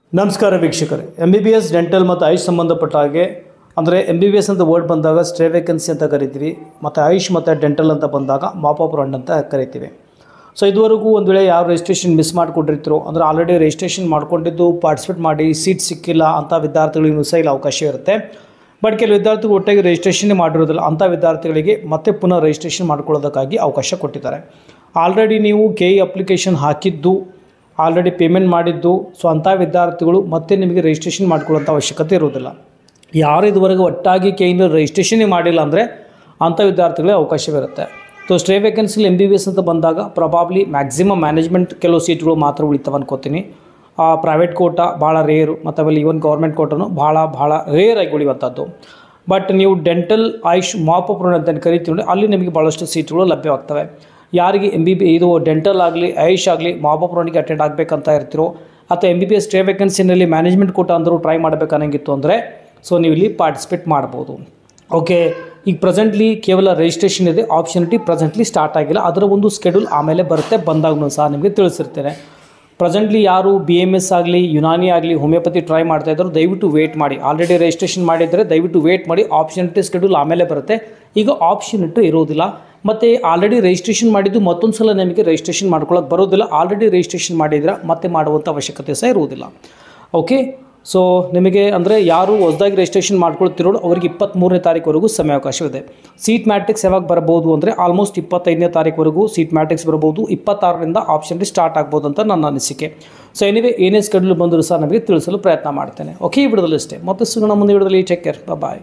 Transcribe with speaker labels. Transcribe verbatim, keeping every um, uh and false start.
Speaker 1: ನಮಸ್ಕಾರ ವೀಕ್ಷಕರೇ, M B B S dental ಮತ್ತು ಆಯುಷ್ ಸಂಬಂಧಪಟ್ಟ ಹಾಗೆ ಅಂದರೆ ಎಂ ಬಿ ಬಿ ಎಸ್ ಅಂತ ವರ್ಡ್ ಬಂದಾಗ ಸ್ಟ್ರೇ ವೇಕೆನ್ಸಿ ಅಂತ ಕರಿತೀವಿ, ಮತ್ತು ಆಯುಷ್ ಮತ್ತು ಡೆಂಟಲ್ ಅಂತ ಬಂದಾಗ ಮಾಪ್ ಅಪ್ ರೌಂಡ್ ಅಂತ ಕರಿತೀವಿ. ಸೊ ಇದುವರೆಗೂ ಒಂದು ವೇಳೆ ಯಾವ ರಿಜಿಸ್ಟ್ರೇಷನ್ ಮಿಸ್ ಮಾಡಿಕೊಂಡಿರ್ತೀರೋ ಅಂದರೆ ಆಲ್ರೆಡಿ ರಿಜಿಸ್ಟ್ರೇಷನ್ ಮಾಡ್ಕೊಂಡಿದ್ದು ಪಾರ್ಟಿಸಿಪೇಟ್ ಮಾಡಿ ಸೀಟ್ ಸಿಕ್ಕಿಲ್ಲ ಅಂಥ ವಿದ್ಯಾರ್ಥಿಗಳಿಗೂ ಸಹ ಇಲ್ಲಿ ಅವಕಾಶ ಇರುತ್ತೆ. ಬಟ್ ಕೆಲವು ವಿದ್ಯಾರ್ಥಿಗಳು ಒಟ್ಟಾಗಿ ರಿಜಿಸ್ಟ್ರೇಷನ್ ಮಾಡಿರೋದಿಲ್ಲ, ಅಂಥ ವಿದ್ಯಾರ್ಥಿಗಳಿಗೆ ಮತ್ತೆ ಪುನಃ ರಿಜಿಸ್ಟ್ರೇಷನ್ ಮಾಡ್ಕೊಳ್ಳೋದಕ್ಕಾಗಿ ಅವಕಾಶ ಕೊಟ್ಟಿದ್ದಾರೆ. ಆಲ್ರೆಡಿ ನೀವು ಕೆ ಇ ಅಪ್ಲಿಕೇಶನ್ ಹಾಕಿದ್ದು, ಆಲ್ರೆಡಿ ಪೇಮೆಂಟ್ ಮಾಡಿದ್ದು, ಸೊ ಅಂಥ ವಿದ್ಯಾರ್ಥಿಗಳು ಮತ್ತೆ ನಿಮಗೆ ರಿಜಿಸ್ಟ್ರೇಷನ್ ಮಾಡ್ಕೊಳ್ಳೋಂಥ ಅವಶ್ಯಕತೆ ಇರೋದಿಲ್ಲ. ಯಾರು ಇದುವರೆಗೆ ಒಟ್ಟಾಗಿ ಕೆ ಇನ ರಿಜಿಸ್ಟ್ರೇಷನ್ನೇ ಮಾಡಿಲ್ಲ ಅಂದರೆ ಅಂಥ ವಿದ್ಯಾರ್ಥಿಗಳಿಗೆ ಅವಕಾಶವಿರುತ್ತೆ. ಸೊ ಸ್ಟ್ರೇ ವೇಕೆನ್ಸಿಲಿ ಎಮ್ ಬಿ ಬಿ ಎಸ್ ಅಂತ ಬಂದಾಗ ಪ್ರೊಬಾಬ್ಲಿ ಮ್ಯಾಕ್ಸಿಮಮ್ ಮ್ಯಾನೇಜ್ಮೆಂಟ್ ಕೆಲವು ಸೀಟ್ಗಳು ಮಾತ್ರ ಉಳಿತಾವೆ ಅನ್ಕೋತೀನಿ. ಪ್ರೈವೇಟ್ ಕೋಟಾ ಭಾಳ ರೇರು, ಮತ್ತು ಆಮೇಲೆ ಈವನ್ ಗೌರ್ಮೆಂಟ್ ಕೋಟಾನು ಭಾಳ ಭಾಳ ರೇರಾಗಿ ಉಳಿಯುವಂಥದ್ದು. ಬಟ್ ನೀವು dental AYUSH mop up round ಅಂತ ಕರಿತೀವಿ ನೋಡಿ, ಅಲ್ಲಿ ನಿಮಗೆ ಭಾಳಷ್ಟು ಸೀಟ್ಗಳು ಲಭ್ಯವಾಗ್ತವೆ. ಯಾರಿಗೆ ಎಮ್ ಬಿ ಬಿ ಇದು ಡೆಂಟಲ್ ಆಗಲಿ ಆಯುಷ್ ಆಗಲಿ ಮಾಪ್ ಅಪ್ ರೌಂಡಿಗೆ ಅಟೆಂಡ್ ಆಗಬೇಕಂತ ಇರ್ತಿರೋ, ಅಥವಾ M B B S stray ವೇಕೆನ್ಸಿನಲ್ಲಿ ಮ್ಯಾನೇಜ್ಮೆಂಟ್ ಕೋಟಾ ಅಂದರೂ ಟ್ರೈ ಮಾಡಬೇಕನ್ನಂಗಿತ್ತು ಅಂದರೆ ಸೊ ನೀವು ಇಲ್ಲಿ ಪಾರ್ಟಿಸಿಪೇಟ್ ಮಾಡ್ಬೋದು. ಓಕೆ, ಈಗ ಪ್ರೆಸೆಂಟ್ಲಿ ಕೇವಲ ರಿಜಿಸ್ಟ್ರೇಷನ್ ಇದೆ, ಆಪ್ಷನಿಟಿ ಪ್ರೆಸೆಂಟ್ಲಿ ಸ್ಟಾರ್ಟ್ ಆಗಿಲ್ಲ. ಅದರ ಒಂದು ಸ್ಕೆಡ್ಯೂಲ್ ಆಮೇಲೆ ಬರುತ್ತೆ, ಬಂದಾಗೂ ಸಹ ನಿಮಗೆ ತಿಳಿಸಿರ್ತೇನೆ. ಪ್ರೆಸೆಂಟ್ಲಿ ಯಾರು ಬಿ ಎಮ್ ಎಸ್ ಆಗಲಿ ಯುನಾನಿ ಆಗಲಿ ಹೋಮಿಯೋಪತಿ ಟ್ರೈ ಮಾಡ್ತಾ ಇದ್ದರು ದಯವಿಟ್ಟು ವೇಟ್ ಮಾಡಿ. ಆಲ್ರೆಡಿ ರಿಜಿಸ್ಟ್ರೇಷನ್ ಮಾಡಿದರೆ ದಯವಿಟ್ಟು ವೇಟ್ ಮಾಡಿ, ಆಪ್ಷನಿಟಿ ಸ್ಕೆಡ್ಯೂಲ್ ಆಮೇಲೆ ಬರುತ್ತೆ. ಈಗ ಆಪ್ಷನಿಟಿ ಇರೋದಿಲ್ಲ, ಮತ್ತು ಆಲ್ರೆಡಿ ರಿಜಿಸ್ಟ್ರೇಷನ್ ಮಾಡಿದ್ದು ಮತ್ತೊಂದು ಸಲ ನಿಮಗೆ ರಿಜಿಸ್ಟ್ರೇಷನ್ ಮಾಡ್ಕೊಳ್ಳೋಕೆ ಬರೋದಿಲ್ಲ. ಆಲ್ರೆಡಿ ರಿಜಿಸ್ಟ್ರೇಷನ್ ಮಾಡಿದ್ರೆ ಮತ್ತೆ ಮಾಡುವಂಥ ಅವಶ್ಯಕತೆ ಸಹ ಇರುವುದಿಲ್ಲ. ಓಕೆ, ಸೊ ನಿಮಗೆ ಅಂದರೆ ಯಾರು ಹೊಸದಾಗಿ ರಿಜಿಸ್ಟ್ರೇಷನ್ ಮಾಡ್ಕೊಳ್ತಿರೋ ಅವರಿಗೆ ಇಪ್ಪತ್ತ್ಮೂರನೇ ತಾರೀಕುವರೆಗೂ ಸಮಯಾವಕಾಶವಿದೆ. ಸೀಟ್ ಮ್ಯಾಟ್ರಿಕ್ಸ್ ಯಾವಾಗ ಬರ್ಬೋದು ಅಂದರೆ ಆಲ್ಮೋಸ್ಟ್ ಇಪ್ಪತ್ತೈದನೇ ತಾರೀಕುವರೆಗೂ ಸೀಟ್ ಮ್ಯಾಟ್ರಿಕ್ಸ್ ಬರ್ಬೋದು. ಇಪ್ಪತ್ತಾರರಿಂದ ಆಪ್ಷನ್ ಸ್ಟಾರ್ಟ್ ಆಗ್ಬೋದು ಅಂತ ನನ್ನ ಅನಿಸಿಕೆ. ಸೊ ಎನಿವೆ ಏನೇ ಸ್ಕೆಡ್ಯೂಲ್ ಬಂದರೂ ಸಹ ನಮಗೆ ತಿಳಿಸಲು ಪ್ರಯತ್ನ ಮಾಡ್ತೇನೆ. ಓಕೆ, ಈ ವಿಡಿಯೋದಲ್ಲಿ ಅಷ್ಟೇ. ಮತ್ತೆ ಸಿಗೋಣ ಮುಂದೆ ವಿಡಿಯೋದಲ್ಲಿ. ಟೇಕ್ ಕೇರ್, ಬಾಯ್.